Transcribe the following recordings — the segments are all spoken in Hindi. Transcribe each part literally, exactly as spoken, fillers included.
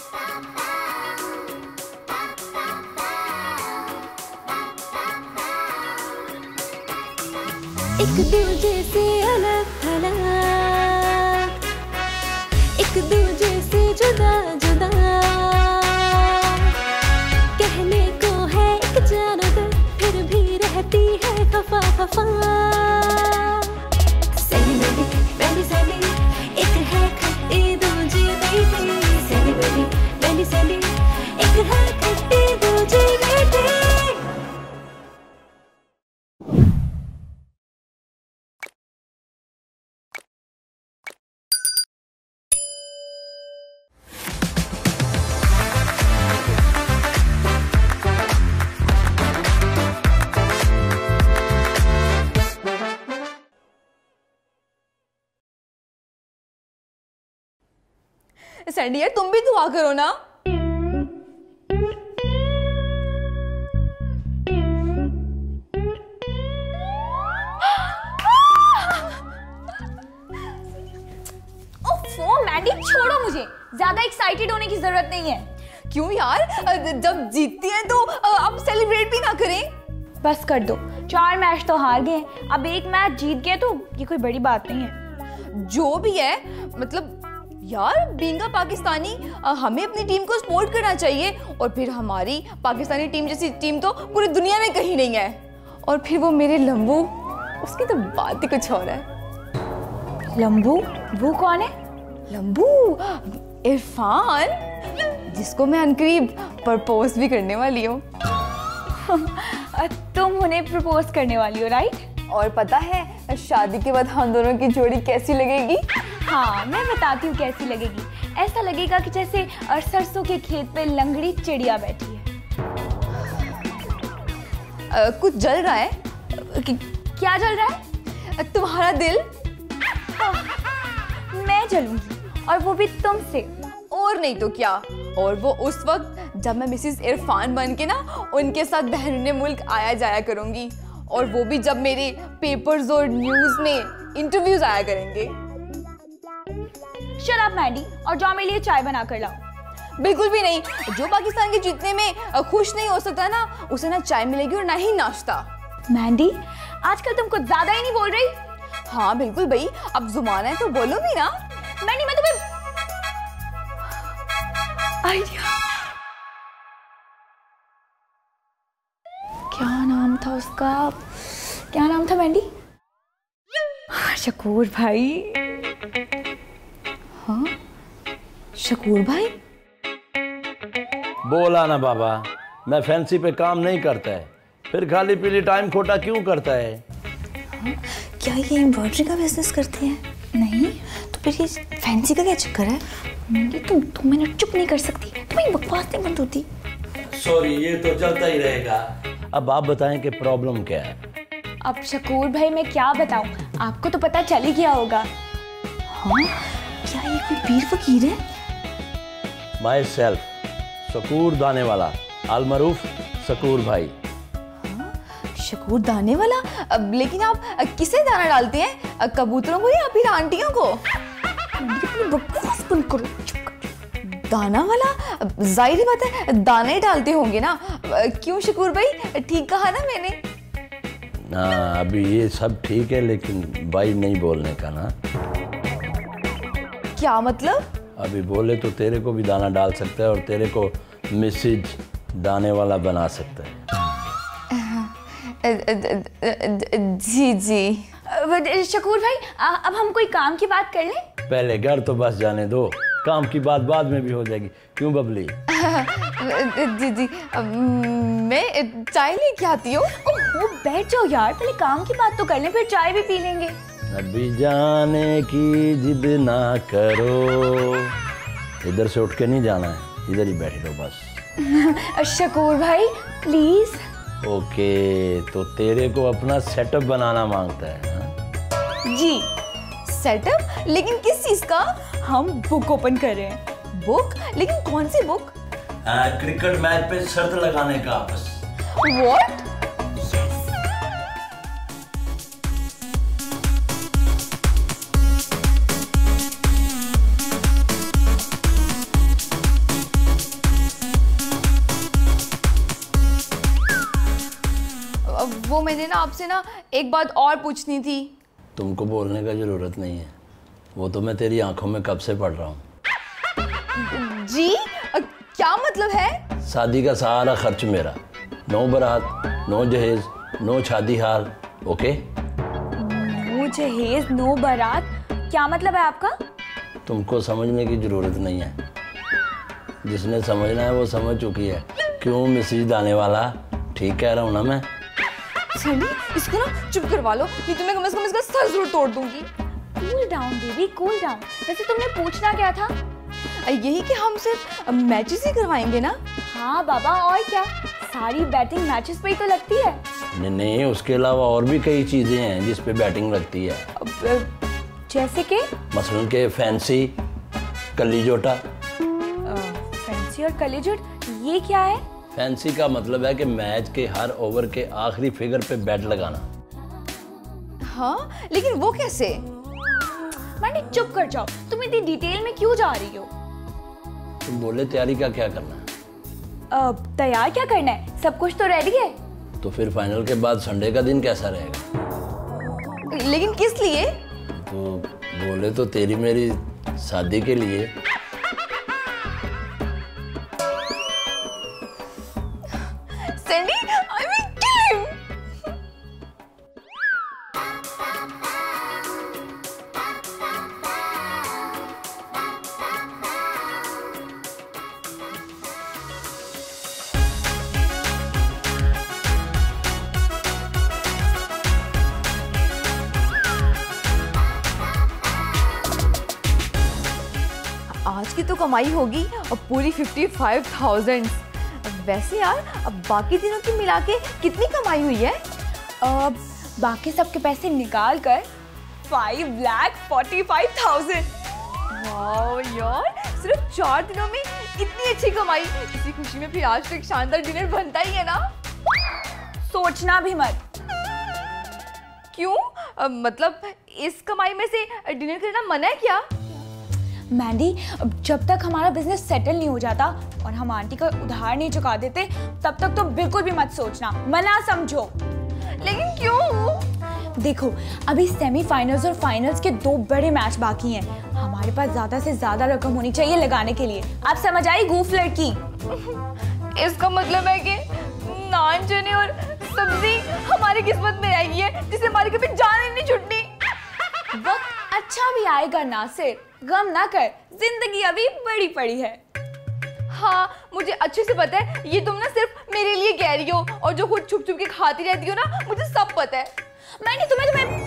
एक दूजे से अलग थलग, एक दूजे से जुदा जुदा, कहने को है एक जानवर फिर भी रहती है खफा खफा। सही बेबी बेबी सही, एक है खट्टी दूजी मीठी। सही बेबी बेबी सही, एक है खट्टी दूजी मीठी। सैंडी यार तुम भी दुआ करो ना। ओफो मैंडी छोड़ो, मुझे ज्यादा एक्साइटेड होने की जरूरत नहीं है। क्यों यार, जब जीतती हैं तो अब सेलिब्रेट भी ना करें? बस कर दो, चार मैच तो हार गए, अब एक मैच जीत गए तो ये कोई बड़ी बात नहीं है। जो भी है, मतलब यार बीइंग अ पाकिस्तानी हमें अपनी टीम को सपोर्ट करना चाहिए, और फिर हमारी पाकिस्तानी टीम जैसी टीम तो पूरी दुनिया में कहीं नहीं है। और फिर वो मेरे लंबू, उसकी तो बात ही कुछ और है। लंबू? वो कौन है? लंबू इरफान, जिसको मैं अनकरीब प्रपोज भी करने वाली हूँ। तुम उन्हें प्रपोज करने वाली हो, राइट? और पता है शादी के बाद हम दोनों की जोड़ी कैसी लगेगी? हाँ मैं बताती हूँ कैसी लगेगी। ऐसा लगेगा कि जैसे सरसों के खेत पे लंगड़ी चिड़िया बैठी है। आ, कुछ जल रहा है। कि, क्या जल रहा है? तुम्हारा दिल। हाँ, मैं जलूंगी, और वो भी तुमसे। और नहीं तो क्या। और वो उस वक्त जब मैं मिसेस इरफान बन के ना उनके साथ बहरूने मुल्क आया जाया करूंगी, और वो भी जब मेरे पेपर्स और न्यूज में इंटरव्यूज आया करेंगे। शट अप मैंडी, और जाओ मेरे लिए चाय बना कर लाओ। बिल्कुल भी नहीं। जो पाकिस्तान के जीतने में खुश नहीं हो सकता ना, उसे ना चाय मिलेगी और ना ही नाश्ता। मैंडी आजकल तुम कुछ ज्यादा ही नहीं बोल रही। हाँ बिल्कुल भाई, अब जुबान है तो बोलो भी ना। मैंडी मैं तुम्हें आइडिया। क्या नाम था उसका? क्या नाम था मैंडी? शकूर भाई। हाँ शकूर भाई। बोला ना बाबा, मैं फैंसी पे काम नहीं करता है, फिर खाली पीली टाइम खोटा क्यों करता है? हाँ, क्या ये एम्ब्रॉयडरी का बिजनेस करते हैं? नहीं तो फिर ये फैंसी का क्या चक्कर है? मैंने तुम तुम मैंने चुप नहीं कर सकती, तुम्हारी बकवास नहीं बंद होती। सॉरी, ये तो चलता ही रहेगा। अब आप बताएं कि प्रॉब्लम क्या है? अब शकूर भाई मैं क्या बताऊं, आपको तो पता चल ही गया होगा। हाँ, क्या ये कोई पीर फकीर है? माई सेल्फ, शकूर दाने वाला, अलमरूफ शकूर भाई। हाँ, शकूर दाने वाला? अब लेकिन आप किसे दाना डालते हैं, कबूतरों को या फिर आंटियों को? बकवास बंद करो, चुप कर। दाना वाला? जाहिर बात है दाना ही डालते होंगे ना। क्यों शकूर भाई, ठीक कहा ना मैंने? हाँ अभी ये सब ठीक है, लेकिन भाई नहीं बोलने का ना। क्या मतलब? अभी बोले तो तेरे को भी दाना डाल सकता है और तेरे को मिसेज दाने वाला बना सकता है। जी जी। शकूर भाई अब हम कोई काम की बात कर लें? पहले घर तो बस जाने दो, काम की बात बाद में भी हो जाएगी। क्यों बबली? जी जी, मैं चाय लेके आती हूँ। वो बैठ जाओ यार, पहले काम की बात तो कर लें, फिर चाय भी पी लेंगे। अभी जाने की जिद ना करो, इधर से उठ के नहीं जाना है, इधर ही बैठे रहो बस। शकूर भाई प्लीज। ओके, तो तेरे को अपना सेटअप बनाना मांगता है हा? जी सेटअप? लेकिन किस चीज का? हम बुक ओपन कर रहे हैं। बुक? लेकिन कौन सी बुक? क्रिकेट मैच पे शर्त लगाने का बस। What? मैंने ना आपसे ना एक बात और पूछनी थी। तुमको बोलने का जरूरत नहीं है, वो तो मैं तेरी आंखों में कब से पढ़ रहा हूँ। जी अ, क्या मतलब है? शादी का सारा खर्च मेरा, नो बारात, नो जहेज, नो शादी हाल। ओके? नो जहेज नो बारात, क्या मतलब है आपका? तुमको समझने की जरूरत नहीं है, जिसने समझना है वो समझ चुकी है। क्यों मिसेज दाने वाला, ठीक कह रहा हूँ ना मैं? सैंडी, इसको ना चुप करवा लो, नहीं तो मैं कम से कम इसका सर जरूर तोड़ दूंगी। Cool down baby, cool down. वैसे तुमने पूछना क्या था? यही कि हम सिर्फ मैचेस ही करवाएंगे ना? हाँ बाबा, और क्या, सारी बैटिंग मैचेस पे ही तो लगती है। नहीं नहीं, उसके अलावा और भी कई चीजें हैं जिस पे बैटिंग लगती है। अब, जैसे कि मसलन के फैंसी, कली जोटा। फैंसी और कलेजुट, ये क्या है? फैंसी का मतलब है कि मैच के हर ओवर के आखिरी फिगर पे बैट लगाना। हाँ, लेकिन वो कैसे? मैंने चुप कर जाओ, तुम इतनी डिटेल में क्यों जा रही हो? तुम बोले तैयारी का क्या करना है? अब तैयार क्या करना है, सब कुछ तो रेडी है। तो फिर फाइनल के बाद संडे का दिन कैसा रहेगा? लेकिन किस लिए? तो बोले तो तेरी मेरी शादी के लिए। Sandy, I will kill him. आज की तो कमाई होगी और पूरी फिफ्टी फाइव थाउजेंड। वैसे यार, अब बाकी दिनों की मिला के कितनी कमाई हुई है? अब बाकी सबके पैसे निकाल कर five lakh forty five thousand. Wow यार, सिर्फ चार दिनों में इतनी अच्छी कमाई। इसी खुशी में फिर आज तो एक शानदार डिनर बनता ही है ना? सोचना भी मत। क्यों? अ, मतलब इस कमाई में से डिनर करना मना है क्या? मैंडी, जब तक हमारा बिजनेस सेटल नहीं हो जाता और हम आंटी का उधार नहीं चुका देते, तब तक तो बिल्कुल भी मत सोचना, मना समझो। लेकिन क्यों? देखो, अभी सेमीफाइनल्स और फाइनल्स के दो बड़े मैच बाकी हैं। हमारे पास ज्यादा से ज्यादा रकम होनी चाहिए लगाने के लिए। आप समझ आई गूफ लड़की? इसका मतलब है कि नान चने और सब्जी हमारी किस्मत में आई है, जिसे हमारी कभी जान ही नहीं छुटनी। वक्त अच्छा भी आएगा नासिर, गम ना कर, जिंदगी अभी बड़ी पड़ी है। हाँ, मुझे अच्छे से पता है, ये तुम ना सिर्फ मेरे लिए कह रही हो, और जो खुद छुप छुप के खाती रहती हो ना, मुझे सब पता है। मैंने तुम्हें तुम्हें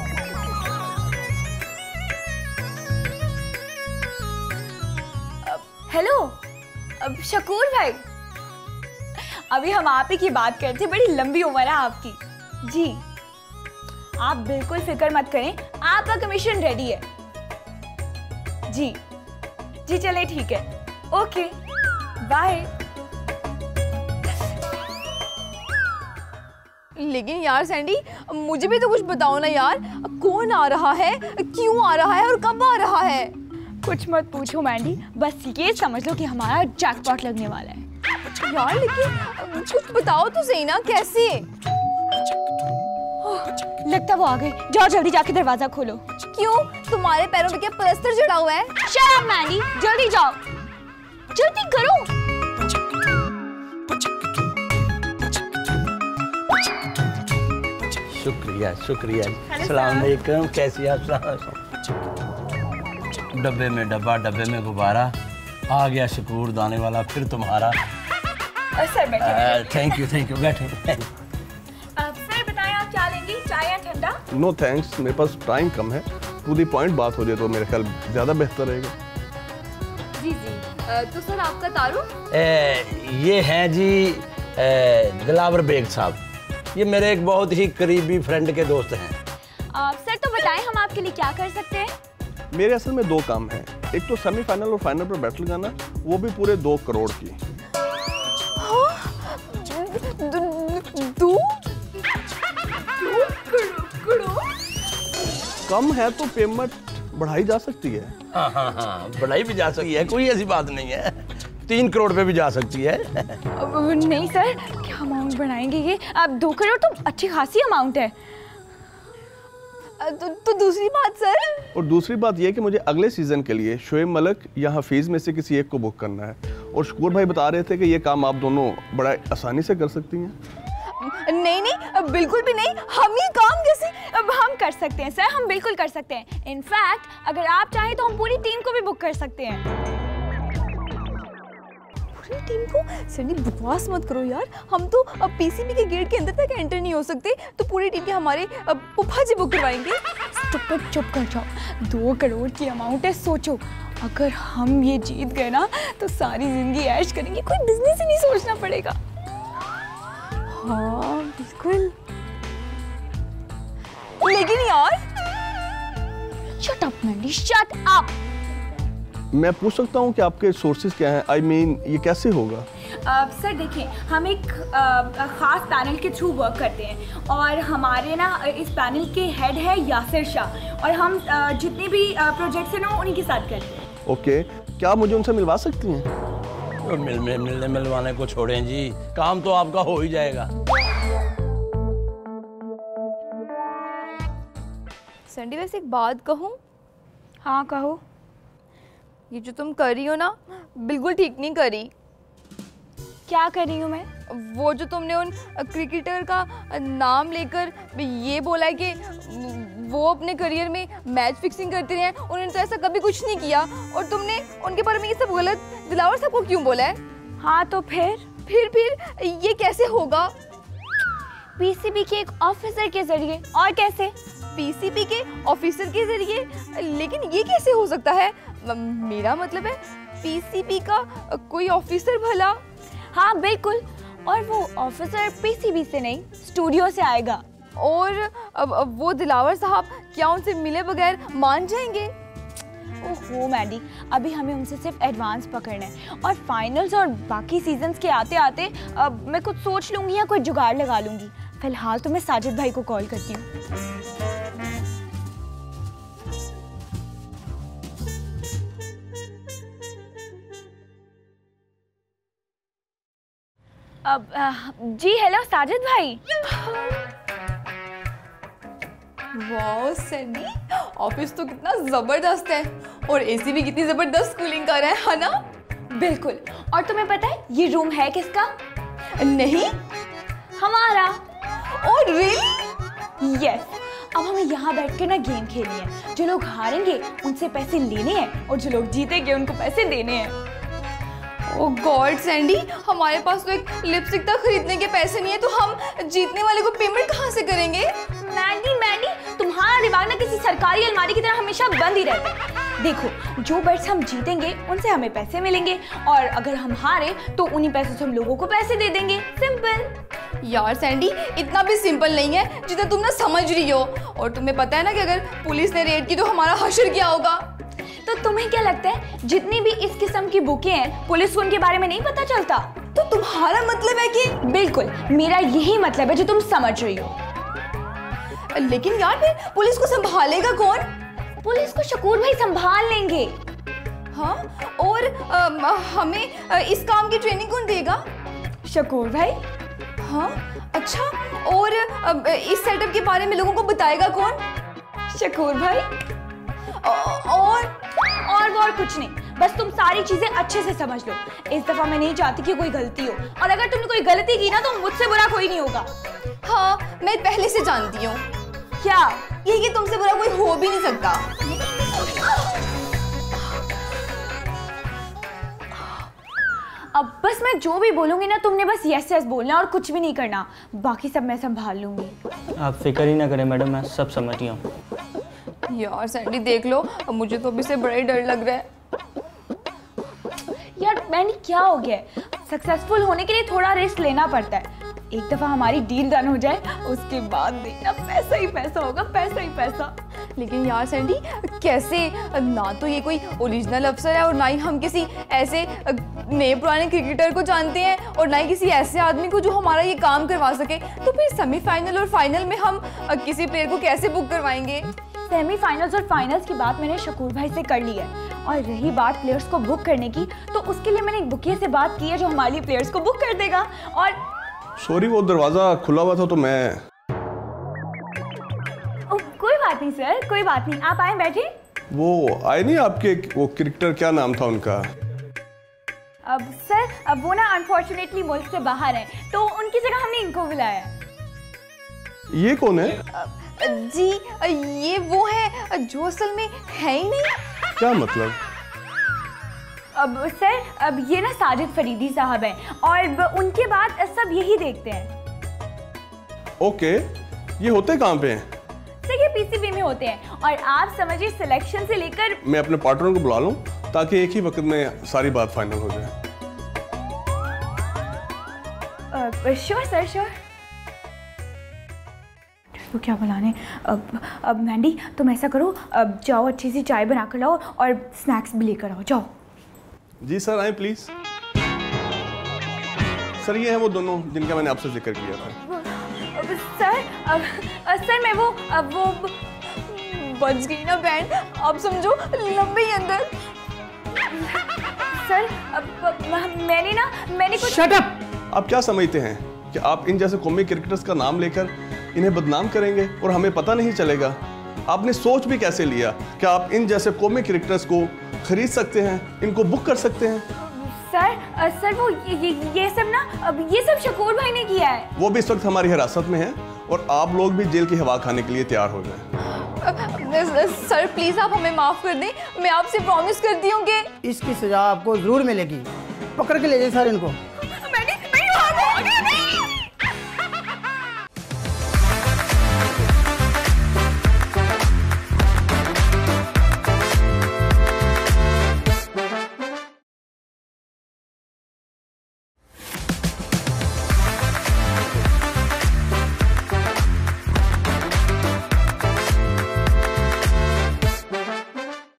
हेलो, अब शकूर भाई, अभी हम आप ही की बात करते, बड़ी लंबी उम्र है आपकी। जी, आप बिल्कुल फिक्र मत करें, आपका कमीशन रेडी है। जी जी चले, ठीक है, ओके बाय। लेकिन यार सैंडी, मुझे भी तो कुछ बताओ ना यार, कौन आ रहा है, क्यों आ रहा है और कब आ रहा है? कुछ मत पूछो मैंडी, बस ये समझ लो कि हमारा जैकपॉट लगने वाला है। यार लेकिन कुछ बताओ तो सही ना, कैसे? लगता वो आ गए, जाओ जल्दी जाके दरवाजा खोलो। क्यों, तुम्हारे पैरों पे क्या प्लास्टर चढ़ा हुआ है? शट अप मैंडी, जल्दी जाओ, जल्दी करो। शुक्रिया शुक्रिया। अस्सलाम वालेकुम, कैसी आप? डब्बे में डब्बा, डब्बे में गुब्बारा, आ गया शकूर दाने वाला फिर तुम्हारा। सर बैठे। थैंक यू थैंक यू, बैठो। सर बताएं, आप क्या लेंगे, चाय या ठंडा? नो थैंक्स, मेरे पास टाइम कम है, पूरी पॉइंट बात हो जाए तो मेरे ख्याल ज़्यादा बेहतर रहेगा। जी जी, तो सर आपका तारुफ? ये हैं जी ए, दिलावर बेग साहब, ये मेरे एक बहुत ही करीबी फ्रेंड के दोस्त हैं। आ, सर तो बताएं, हम आपके लिए क्या कर सकते हैं? मेरे असल में दो काम हैं, एक तो सेमीफाइनल और फाइनल पर बैट लगाना, वो भी पूरे दो करोड़ की। दो कम है तो पेमेंट बढ़ाई जा सकती है। हाँ हाँ हाँ, बढ़ाई भी जा सकती है, कोई ऐसी बात नहीं है। तीन करोड़ पे भी जा सकती है। अब नहीं सर, क्या अमाउंट बढ़ाएंगे ये? अब दो करोड़ तो अच्छी खासी अमाउंट है। तो, तो दूसरी बात सर? और दूसरी बात ये कि मुझे अगले सीजन के लिए शोएब मलिक या हफीज में से किसी एक को बुक करना है। और शकूर भाई बता रहे थे कि ये काम आप दोनों बड़ा आसानी से कर सकती हैं। नहीं नहीं, बिल्कुल भी नहीं। हम ये काम कैसे? अब हम कर सकते हैं सर, हम बिल्कुल कर सकते हैं। इनफैक्ट अगर आप चाहें तो हम पूरी टीम को भी बुक कर सकते हैं। पूरी टीम को? सनी बकवास मत करो यार, हम तो अब पीसीबी के गेट के अंदर तक एंटर नहीं हो सकते, तो पूरी टीम के हमारे पुप्पा जी बुक करवाएंगे। चुप चुप कर जाओ, दो करोड़ की अमाउंट है। सोचो अगर हम ये जीत गए ना तो सारी जिंदगी ऐश करेंगे, कोई बिजनेस ही नहीं सोचना पड़ेगा। हाँ बिल्कुल। लेकिन यार shut up Mandy, shut up. मैं पूछ सकता हूँ कि आपके सोर्सेज क्या हैं? आई I मीन mean, ये कैसे होगा? uh, सर देखिए, हम एक uh, ख़ास पैनल के थ्रू वर्क करते हैं और हमारे ना इस पैनल के हेड है यासिर शाह, और हम uh, जितने भी प्रोजेक्ट्स हैं ना उन्हीं के साथ करते हैं। Okay okay. क्या आप मुझे उनसे मिलवा सकती हैं? तो मिल मिल मिलने मिलवाने को छोड़ें जी, काम तो आपका हो ही जाएगा। सैंडी वैसे एक बात कहूँ? हाँ कहो। ये जो तुम कर रही हो ना, बिल्कुल ठीक नहीं करी। क्या कर रही हूँ मैं? वो जो तुमने उन क्रिकेटर का नाम लेकर ये बोला है कि वो अपने करियर में मैच फिक्सिंग करते रहे हैं, उन्होंने तो ऐसा कभी कुछ नहीं किया, और तुमने उनके बारे में ये सब गलत दिलावर सबको क्यों बोला है? हाँ तो फिर फिर फिर ये कैसे होगा? पीसीबी के एक ऑफिसर के जरिए। और कैसे? पीसीबी के ऑफिसर के जरिए? लेकिन ये कैसे हो सकता है? मेरा मतलब है पीसीबी का कोई ऑफिसर भला? हाँ बिल्कुल, और वो ऑफिसर पीसीबी से नहीं स्टूडियो से आएगा। और अब, अब वो दिलावर साहब क्या उनसे मिले बगैर मान जाएंगे? ओहो मैडी, अभी हमें उनसे सिर्फ एडवांस पकड़ना है, और फाइनल्स और बाकी सीजन्स के आते आते अब मैं कुछ सोच लूँगी या कोई जुगाड़ लगा लूँगी। फिलहाल तो मैं साजिद भाई को कॉल करती हूँ। अब जी हेलो साजिद भाई। वाह सैंडी, ऑफिस तो कितना जबरदस्त है, और एसी भी कितनी जबरदस्त कूलिंग कर रहा है, है ना? बिल्कुल। और तुम्हें पता है ये रूम है किसका? नहीं। हमारा। Oh really? यस। अब हमें यहाँ बैठ के ना गेम खेलनी है। जो लोग हारेंगे उनसे पैसे लेने हैं, और जो लोग जीतेंगे उनको पैसे देने हैं। ओह गॉड सैंडी, हमारे पास तो एक लिपस्टिक तक खरीदने के पैसे नहीं है, तो हम जीतने वाले को पेमेंट कहाँ से करेंगे? मैंडी मैंडी, तुम्हारा दिमाग ना किसी सरकारी अलमारी की तरह हमेशा बंद ही रहता है। देखो, जो बेट्स हम जीतेंगे उनसे हमें पैसे मिलेंगे, और अगर हम हारे तो उन्हीं पैसों से हम लोगों को पैसे दे देंगे। सिंपल। यार सैंडी, इतना भी सिंपल नहीं है जितना तुम ना समझ रही हो। और तुम्हें पता है ना कि अगर पुलिस ने रेड की तो हमारा हश्र क्या होगा? तो तुम्हें क्या लगता है जितनी भी इस किस्म की बुकें हैं पुलिस को उनके बारे में नहीं पता चलता? तो तुम्हारा मतलब है कि? बिल्कुल, मेरा यही मतलब है जो तुम समझ रही हो। लेकिन यार फिर पुलिस को संभालेगा कौन? पुलिस को शकूर भाई संभाल लेंगे। हाँ, और आ, हमें आ, इस काम की ट्रेनिंग कौन देगा? शकूर भाई। हाँ अच्छा, और आ, इस सेटअप के बारे में लोगों को बताएगा कौन? शकूर भाई। और और वो और कुछ नहीं, बस तुम सारी चीजें अच्छे से समझ लो। इस दफा मैं नहीं चाहती कि कोई गलती हो, और अगर तुमने कोई गलती की ना तो मुझसे बुरा कोई नहीं होगा। हाँ, मैं पहले से जानती हूँ। क्या? ये कि तुमसे बुरा कोई हो भी नहीं सकता। अब बस मैं जो भी बोलूंगी ना तुमने बस यस यस बोलना और कुछ भी नहीं करना, बाकी सब मैं संभाल लूंगी। आप फिक्र ही ना करें मैडम, मैं सब समझ गया हूँ। यार सैंडी देख लो, अब मुझे तो अभी से बड़ा ही डर लग रहा है। यार मैंने क्या हो गया, सक्सेसफुल होने के लिए थोड़ा रिस्क लेना पड़ता है। एक दफा हमारी डील डन हो जाए उसके बाद देखना पैसा ही पैसा होगा, पैसा ही पैसा। लेकिन यार सैंडी कैसे? ना तो ये कोई ओरिजिनल अफसर है, और ना ही हम किसी ऐसे नए पुराने क्रिकेटर को जानते हैं, और ना ही किसी ऐसे आदमी को जो हमारा ये काम करवा सके। तो फिर सेमीफाइनल और फाइनल में हम किसी प्लेयर को कैसे बुक करवाएंगे? सेमीफाइनल्स और फाइनल्स की बात मैंने शकूर भाई से कर ली है। और रही बात प्लेयर्स को बुक करने की, तो उसके लिए मैंने एक बुकिया से बात की है जो हमारे लिए प्लेयर्स को बुक कर देगा। और सॉरी, वो दरवाजा खुला हुआ था तो मैं। ओ, कोई बात नहीं सर, कोई बात नहीं, आप आए बैठे। वो आए नहीं आपके, वो क्रिकेटर क्या नाम था उनका? अब सर, अब वो ना अनफॉर्चुनेटली मुल्क से बाहर हैं, तो उनकी जगह हमने इनको बुलाया। ये कौन है? जी ये वो है जो असल में है ही नहीं। क्या मतलब? अब सर, अब ये ना साजिद फरीदी साहब हैं और उनके बाद सब यही देखते हैं। ओके, ये होते कहाँ पे हैं? सर ये पीसीबी में होते हैं और आप समझिए सिलेक्शन से लेकर। मैं अपने पार्टनर को बुला लूं ताकि एक ही वक्त में सारी बात फाइनल हो जाए। Sure sir, sure. वो क्या बुलाने? अब अब मैंडी तुम ऐसा करो, अब जाओ अच्छी सी चाय बना कर लाओ और स्नैक्स भी लेकर आओ, जाओ। जी सर, आए प्लीज। सर ये हैं वो दोनों जिनका मैंने आपसे जिक्र किया था। अब सर, अब सर मैं वो अब वो बच गई ना बैंड, आप समझो लंबे ही अंदर। सर अब, अब मैंने ना मैंने कुछ। Shut up! आप क्या समझते हैं कि आप इन जैसे कॉमिक क्रिकेटर्स का नाम लेकर इन्हें बदनाम करेंगे और हमें पता नहीं चलेगा? आपने सोच भी कैसे लिया कि आप इन जैसे कॉमिक क्रिकेटर्स को खरीद सकते हैं, इनको बुक कर सकते हैं? सर सर वो ये, ये, ये सब ना अब ये सब शकूर भाई ने किया है। वो भी इस वक्त हमारी हिरासत में है और आप लोग भी जेल की हवा खाने के लिए तैयार हो जाएं। सर प्लीज आप हमें माफ कर दें, मैं आपसे प्रॉमिस करती हूँ कि इसकी सजा आपको जरूर मिलेगी। पकड़ के ले जाइए सर इनको।